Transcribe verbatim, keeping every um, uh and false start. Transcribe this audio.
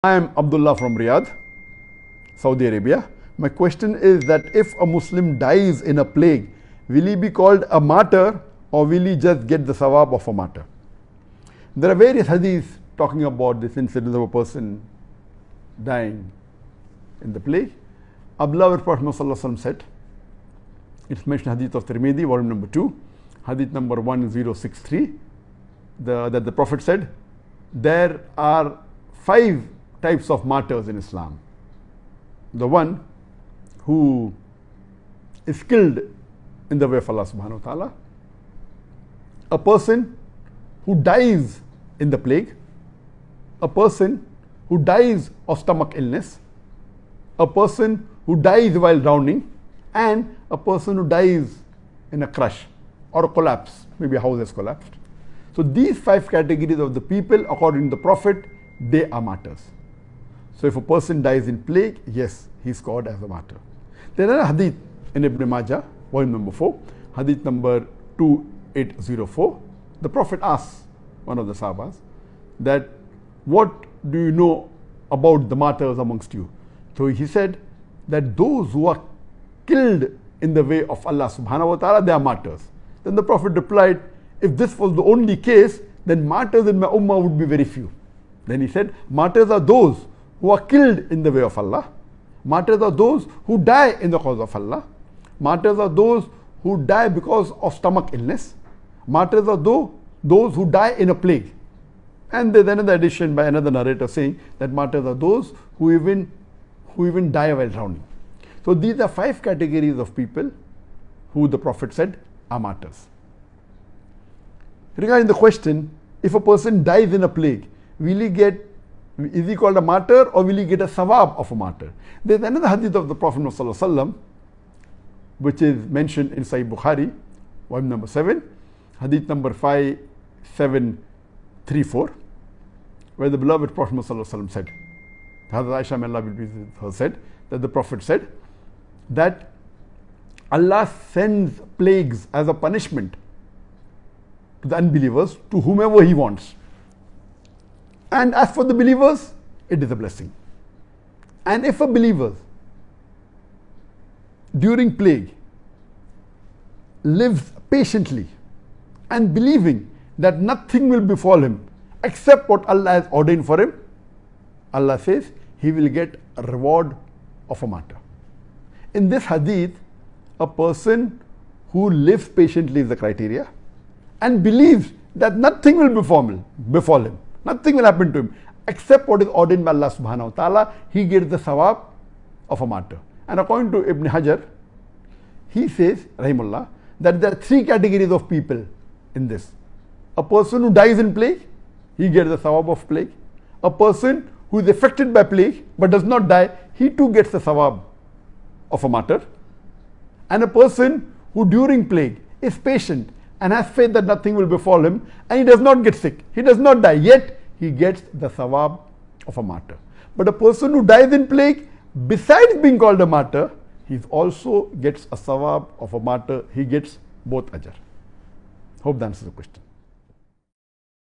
I am Abdullah from Riyadh, Saudi Arabia. My question is that if a Muslim dies in a plague, will he be called a martyr or will he just get the sawab of a martyr? There are various hadiths talking about this incident of a person dying in the plague. Abdullah Prophet Muhammad said, it's mentioned hadith of Tirmidhi, volume number two, hadith number one zero six three, the, that the Prophet said, there are five types of martyrs in Islam. The one who is killed in the way of Allah subhanahu wa ta'ala, a person who dies in the plague, a person who dies of stomach illness, a person who dies while drowning, and a person who dies in a crash or a collapse, maybe a house has collapsed. So these five categories of the people, according to the Prophet, they are martyrs. So if a person dies in plague, yes, he's called as a martyr. There is a hadith in Ibn Majah, volume number four, hadith number two eight zero four. The Prophet asks one of the Sahabas that, what do you know about the martyrs amongst you? So he said that those who are killed in the way of Allah subhanahu wa ta'ala, they are martyrs. Then the Prophet replied, if this was the only case, then martyrs in my ummah would be very few. Then he said, martyrs are those who are killed in the way of Allah. Martyrs are those who die in the cause of Allah. Martyrs are those who die because of stomach illness. Martyrs are those, those who die in a plague. And there's another addition by another narrator saying that martyrs are those who even, who even die while drowning. So these are five categories of people who the Prophet said are martyrs. Regarding the question, if a person dies in a plague, will he get, is he called a martyr or will he get a sawab of a martyr? There's another hadith of the Prophet ﷺ, which is mentioned in Sahih Bukhari, volume number seven, hadith number five seven three four, where the beloved Prophet ﷺ said, Hazrat Aisha, may Allah be pleased with her, said that the Prophet said that Allah sends plagues as a punishment to the unbelievers, to whomever He wants. And as for the believers, it is a blessing. And if a believer during plague lives patiently and believing that nothing will befall him except what Allah has ordained for him, Allah says he will get a reward of a martyr. In this hadith, a person who lives patiently is the criteria and believes that nothing will befall him, befall him. Nothing will happen to him except what is ordained by Allah subhanahu wa ta'ala. He gets the sawab of a martyr. And according to Ibn Hajar, he says, rahimullah, that there are three categories of people in this. A person who dies in plague, he gets the sawab of plague. A person who is affected by plague but does not die, he too gets the sawab of a martyr. And a person who during plague is patient and has faith that nothing will befall him, and he does not get sick, he does not die, yet he gets the sawab of a martyr. But a person who dies in plague, besides being called a martyr, he also gets a sawab of a martyr. He gets both ajr. Hope that answers the question.